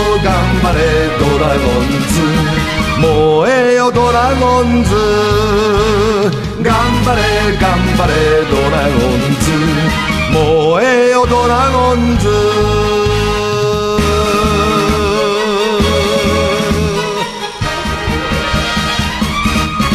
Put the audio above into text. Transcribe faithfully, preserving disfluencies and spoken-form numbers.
頑張れドラゴンズ、燃えよドラゴンズ、頑張れ頑張れドラゴンズ、燃えよドラゴンズ。